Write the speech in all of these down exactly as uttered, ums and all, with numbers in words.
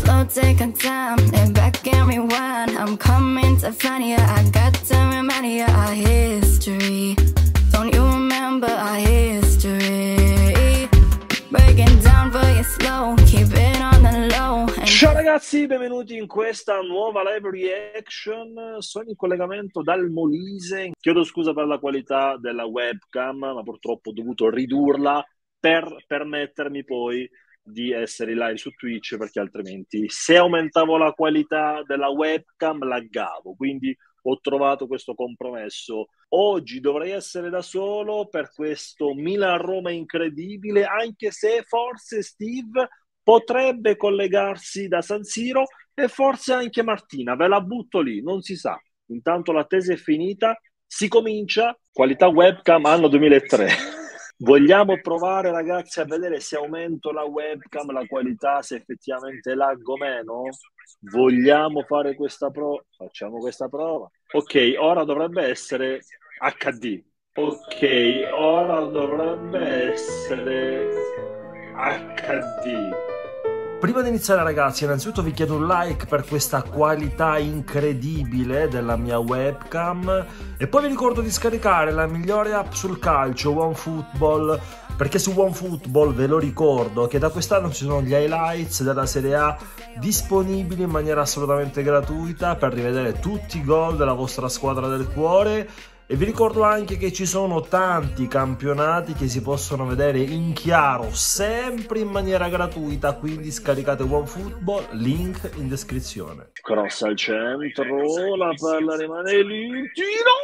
slow, take a time, and back and rewind. I'm coming to find you, I got to remind you our history. Don't you remember our history? Breaking down for you slow, keep it on the low. And Ciao ragazzi, benvenuti in questa nuova live reaction. Sono in collegamento dal Molise. Chiedo scusa per la qualità della webcam, ma purtroppo ho dovuto ridurla per permettermi poi di essere live su Twitch, perché altrimenti se aumentavo la qualità della webcam laggavo. Quindi ho trovato questo compromesso. Oggi dovrei essere da solo per questo Milan-Roma incredibile, anche se forse Steve potrebbe collegarsi da San Siro e forse anche Martina. Ve la butto lì, non si sa. Intanto la tesi è finita, si comincia. Qualità webcam anno duemilatré. Vogliamo provare, ragazzi, a vedere se aumento la webcam, la qualità, se effettivamente laggo meno? Vogliamo fare questa prova? Facciamo questa prova. Ok, ora dovrebbe essere acca di. Ok, ora dovrebbe essere acca di. Prima di iniziare, ragazzi, innanzitutto vi chiedo un like per questa qualità incredibile della mia webcam e poi vi ricordo di scaricare la migliore app sul calcio, OneFootball, perché su OneFootball ve lo ricordo che da quest'anno ci sono gli highlights della Serie A disponibili in maniera assolutamente gratuita per rivedere tutti i gol della vostra squadra del cuore. E vi ricordo anche che ci sono tanti campionati che si possono vedere in chiaro, sempre in maniera gratuita, quindi scaricate OneFootball, link in descrizione. Cross al centro, la palla rimane lì, tiro!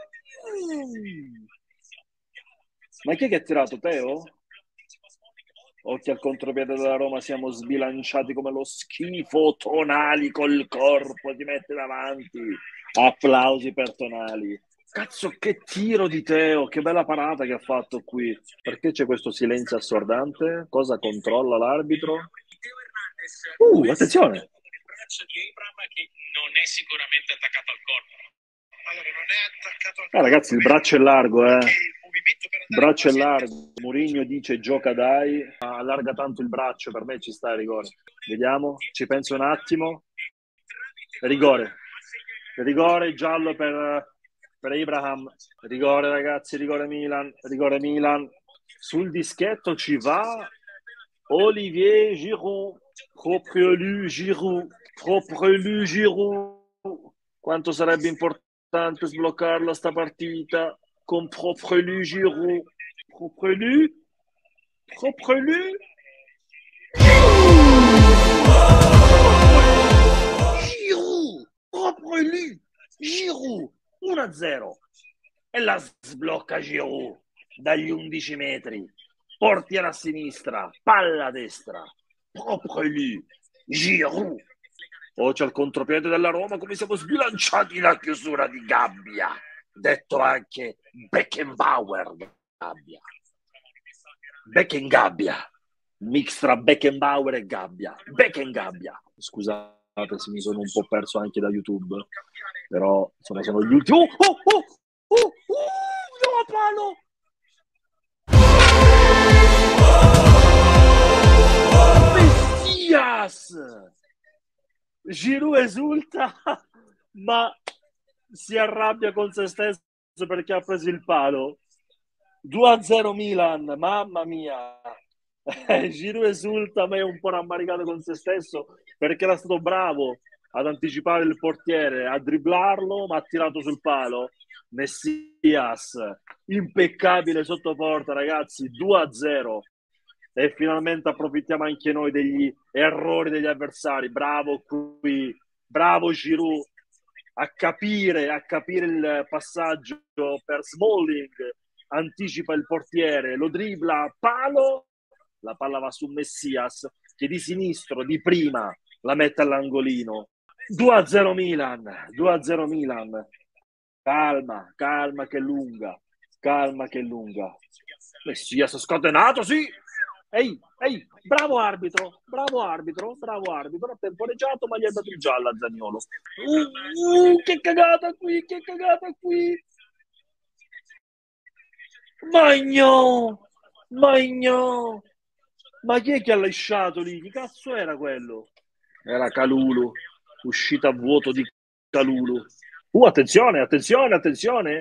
Ma chi è che ha tirato, Teo? Occhio al contropiede della Roma, siamo sbilanciati come lo schifo. Tonali col corpo, ti mette davanti. Applausi per Tonali. Cazzo, che tiro di Teo, che bella parata che ha fatto qui. Perché c'è questo silenzio assordante? Cosa controlla l'arbitro? Uh, attenzione! Il braccio di Abraham che non è sicuramente attaccato al corpo. Allora, non è attaccato al corpo. Eh, ragazzi, il braccio è largo, eh. Il movimento per Il braccio è largo. Mourinho dice gioca dai, allarga tanto il braccio, per me ci sta il rigore. Vediamo, ci penso un attimo. Rigore. Rigore giallo per... per Abraham, rigore ragazzi, rigore Milan, rigore Milan, sul dischetto ci va Olivier Giroud, proprio lui Giroud, proprio lui Giroud, quanto sarebbe importante sbloccarla sta partita con proprio lui Giroud, proprio lui, proprio lui, Giroud, proprio lui, Giroud. uno a zero e la sblocca Giroud dagli undici metri, portiere a sinistra, palla a destra, proprio lì, Giroud. Oh, c'è il contropiede della Roma, come siamo sbilanciati la chiusura di Gabbia, detto anche Beckenbauer Gabbia. Beckengabbia, mix tra Beckenbauer e Gabbia, Beckengabbia. Scusate se mi sono un po' perso anche da YouTube, però insomma sono gli ultimi. Oh, oh, oh, oh, oh, no, palo! Messias! Giroud esulta, ma si arrabbia con se stesso perché ha preso il palo. due a zero Milan, mamma mia! Giroud esulta, ma è un po' rammaricato con se stesso perché era stato bravo ad anticipare il portiere, a dribblarlo, ma ha tirato sul palo. Messias, impeccabile sotto porta, ragazzi, due a zero. E finalmente approfittiamo anche noi degli errori degli avversari. Bravo qui, bravo Giroud a capire, a capire il passaggio per Smalling, anticipa il portiere, lo dribbla, palo, la palla va su Messias che di sinistro, di prima, la mette all'angolino. due a zero Milan, due a zero Milan. Calma, calma che è lunga, calma che è lunga. Messias scatenato, sì! Ehi, ehi, bravo arbitro, bravo arbitro, bravo arbitro, ha temporeggiato ma gli ha dato il giallo a Zaniolo. Uh, uh, che cagata qui, che cagata qui! Magno, Magno, ma chi è che ha lasciato lì? Chi cazzo era quello? Era Kalulu, uscita a vuoto di Kalulu. Uh, attenzione, attenzione, attenzione.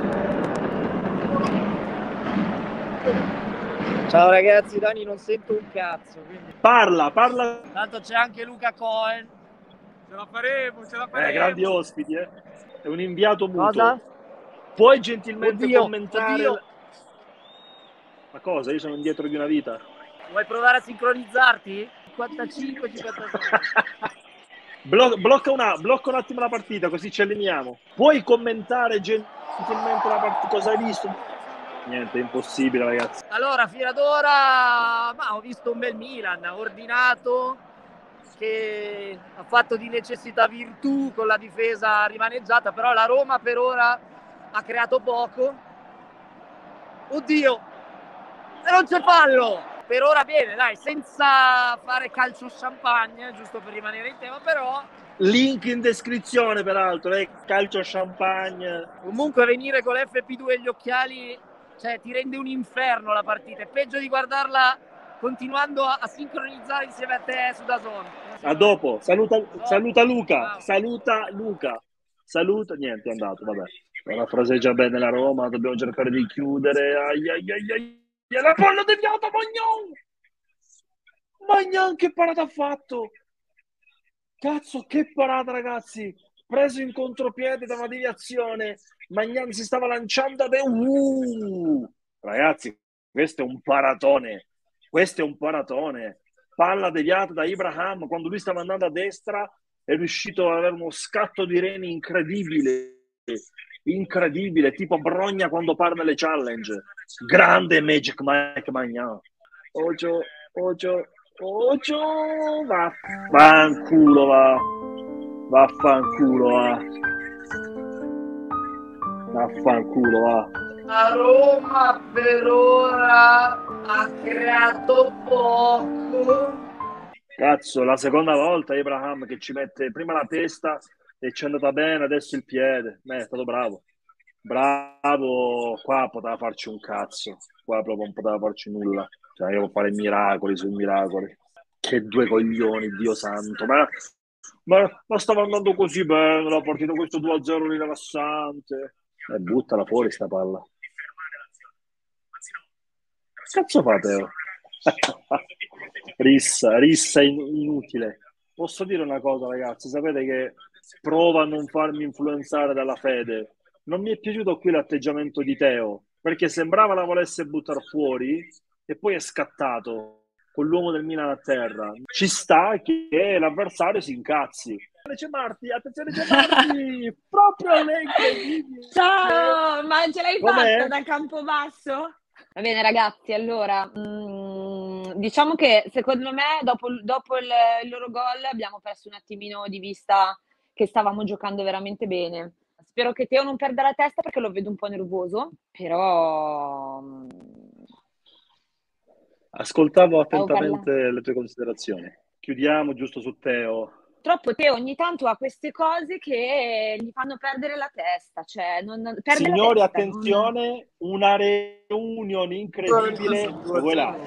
Ciao ragazzi, Dani, non sento un cazzo. Quindi... Parla, parla. Tanto c'è anche Luca Cohen. Ce la faremo, ce la faremo. Eh, grandi ospiti, eh. È un inviato muto. Cosa? Puoi gentilmente Oddio, commentare... oddio. Ma cosa? Io sono indietro di una vita. Vuoi provare a sincronizzarti? cinquantacinque cinquantasei. Blo- blocca, una, blocca un attimo la partita, così ci alleniamo. Puoi commentare gentilmente la partita? Cosa hai visto? Niente, è impossibile, ragazzi. Allora, fino ad ora ma ho visto un bel Milan ordinato, che ha fatto di necessità virtù con la difesa rimaneggiata, però la Roma per ora ha creato poco. Oddio, e non c'è fallo! Per ora bene, dai, senza fare calcio champagne, giusto per rimanere in tema, però... Link in descrizione, peraltro, eh? Calcio champagne. Comunque venire con l'F P due e gli occhiali, cioè, ti rende un inferno la partita. È peggio di guardarla continuando a, a sincronizzare insieme a te su DAZN. A dopo, saluta, No. saluta Luca, Ciao. saluta Luca, saluta, niente, è andato, vabbè. Ora fraseggia bene la Roma, dobbiamo cercare di chiudere. Ai, ai, ai, ai. La palla deviata, Magnan! Magnan, che parata ha fatto! Cazzo, che parata, ragazzi! Preso in contropiede da una deviazione, Magnan si stava lanciando ad... Uh! Ragazzi, questo è un paratone, questo è un paratone. Palla deviata da Ibrahim, quando lui stava andando a destra è riuscito ad avere uno scatto di reni incredibile, incredibile, tipo Brogna quando parla le challenge. Grande Magic Mike Magnan. Oggio, oggio, oggio, va, fanculo, va, vaffanculo, va, vaffanculo, va. La Roma per ora ha creato poco. Cazzo, la seconda volta Abraham che ci mette prima la testa e ci è andata bene, adesso il piede. Beh, è stato bravo. Bravo, qua poteva farci un cazzo. Qua proprio non poteva farci nulla. Cioè, io devo fare miracoli sui miracoli. Che due coglioni, Dio santo. Ma, ma, ma stava andando così bene la partita, questo due a zero rilassante. E buttala fuori sta palla. Che cazzo fa Teo? Rissa, rissa in- inutile. Posso dire una cosa, ragazzi? Sapete che provo a non farmi influenzare dalla fede. Non mi è piaciuto qui l'atteggiamento di Teo, perché sembrava la volesse buttare fuori e poi è scattato con l'uomo del Milan a terra. Ci sta che l'avversario si incazzi. C'è Marti, attenzione, c'è Marti! Proprio lei incredibile! Ciao, ma ce l'hai Com'è? fatta da Campobasso? Va bene ragazzi, allora, mm, diciamo che secondo me dopo, dopo il, il loro gol abbiamo perso un attimino di vista che stavamo giocando veramente bene. Spero che Teo non perda la testa perché lo vedo un po' nervoso, però... mm, Ascoltavo stavo attentamente parlando. le tue considerazioni. Chiudiamo giusto su Teo. Troppo Teo ogni tanto ha queste cose che gli fanno perdere la testa, cioè non, non- perde la Signori, testa. non- attenzione, una reunion incredibile. Lo vuoi là?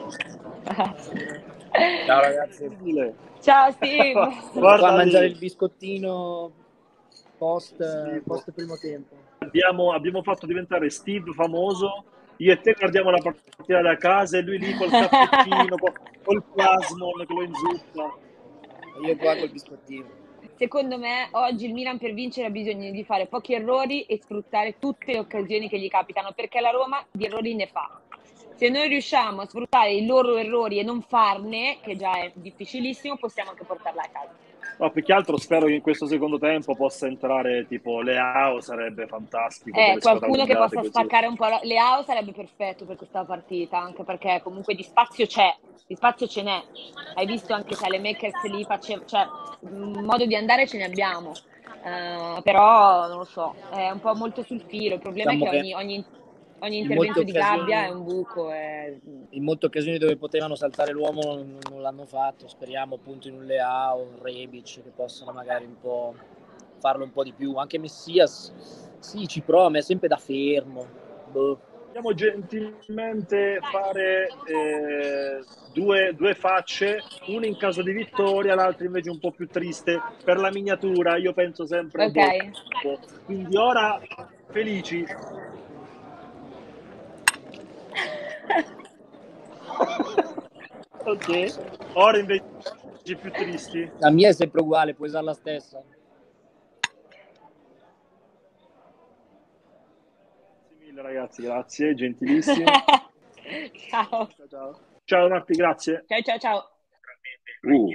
Ciao ragazzi. Incredibile. Ciao Steve. Qua a Guarda mangiare lì. il biscottino post, post primo tempo. Abbiamo, abbiamo fatto diventare Steve famoso. Io e te guardiamo la partita da casa e lui lì col caffettino, col, col plasmon che lo inzuppa. Io qua col biscottino. Secondo me oggi il Milan per vincere ha bisogno di fare pochi errori e sfruttare tutte le occasioni che gli capitano, perché la Roma di errori ne fa. Se noi riusciamo a sfruttare i loro errori e non farne, che già è difficilissimo, possiamo anche portarla a casa. No, più che altro spero che in questo secondo tempo possa entrare tipo Leao, sarebbe fantastico. Eh, delle squadre qualcuno che allungate possa così. staccare un po' la... Leao sarebbe perfetto per questa partita, anche perché comunque di spazio c'è, di spazio ce n'è. Hai visto anche se le Makers lì faceva, cioè un modo di andare ce ne abbiamo. Eh, però non lo so, è un po' molto sul filo. Il problema Diciamo è che che ogni, ogni, ogni in intervento molte di Gabbia occasioni- è un buco. È... In molte occasioni dove potevano saltare l'uomo non, non l'hanno fatto. Speriamo appunto in un Leao, un Rebic che possano magari un po' farlo un po' di più. Anche Messias, sì, ci prova, ma è sempre da fermo. Boh. Vogliamo gentilmente fare eh, due, due facce, una in caso di vittoria, l'altra invece un po' più triste per la miniatura. Io penso sempre Ok. dopo. Quindi ora felici. Ok. Ora invece più tristi. La mia è sempre uguale, puoi usare la stessa. Ragazzi, grazie, gentilissimi. Ciao. Ciao, ciao. Ciao Marti, grazie. Ciao, ciao, ciao. Uh.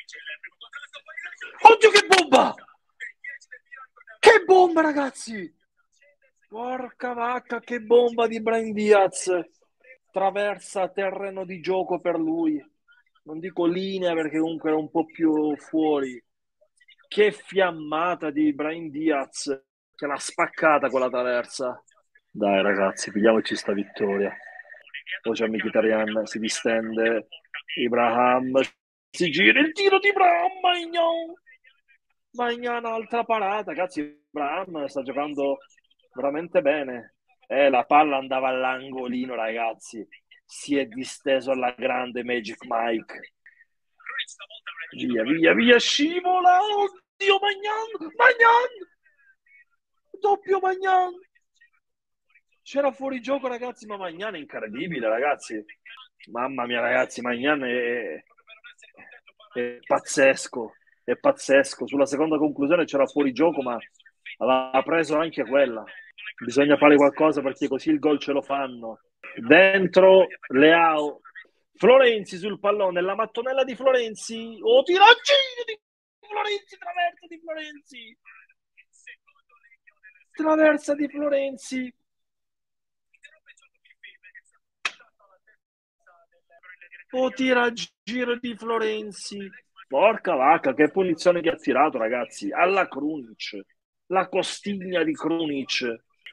Oddio, che bomba! Che bomba, ragazzi! Porca vacca, che bomba di Brahim Diaz! Traversa terreno di gioco per lui. Non dico linea perché comunque era un po' più fuori. Che fiammata di Brahim Diaz, che l'ha spaccata quella traversa. Dai ragazzi, pigliamoci sta vittoria. Poi c'è Mkhitaryan, si distende, Ibrahim, si gira il tiro di Ibrahim, Maignan, Maignan, altra parata, ragazzi, Ibrahim sta giocando veramente bene. Eh, la palla andava all'angolino, ragazzi, si è disteso alla grande Magic Mike. Via, via, via, scivola, oddio, Maignan, Maignan, doppio Maignan. C'era fuori gioco, ragazzi, ma Maignan è incredibile, ragazzi. Mamma mia, ragazzi, Maignan è... è pazzesco, è pazzesco. Sulla seconda conclusione c'era fuori gioco, ma aveva preso anche quella. Bisogna fare qualcosa perché così il gol ce lo fanno. Dentro Leao. Florenzi sul pallone, la mattonella di Florenzi. Oh, tiraggino di Florenzi, traversa di Florenzi. Traversa di Florenzi. Oh, tira giro di Florenzi. Porca vacca, che punizione che ha tirato, ragazzi. Alla Krunic. La costigna di Krunic.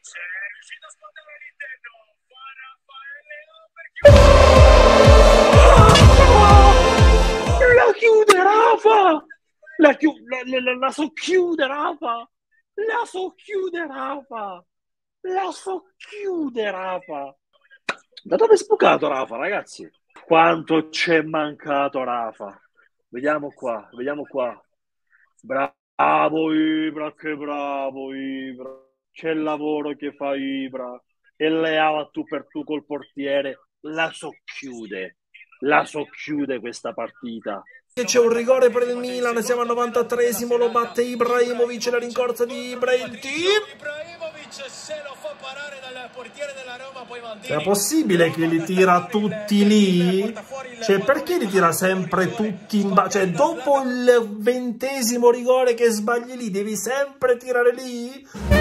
La chiude Rafa. La, chiu la, la, la socchiude Rafa. La socchiude Rafa. La socchiude Rafa. Da dove è sbucato Rafa, ragazzi? Quanto c'è mancato Rafa. Vediamo qua, vediamo qua. Bravo Ibra, che bravo Ibra. C'è il lavoro che fa Ibra. E Leao a tu per tu col portiere. La socchiude. La socchiude questa partita. C'è un rigore per il Milan, siamo al novantatreesimo, lo batte Ibrahimovic, la rincorsa di Ibrahimovic. Se lo fa parare dal portiere della Roma, poi Maldini. È possibile che li tira tutti lì? Cioè, perché li tira sempre tutti in basso? Cioè, dopo il ventesimo rigore che sbagli lì, devi sempre tirare lì?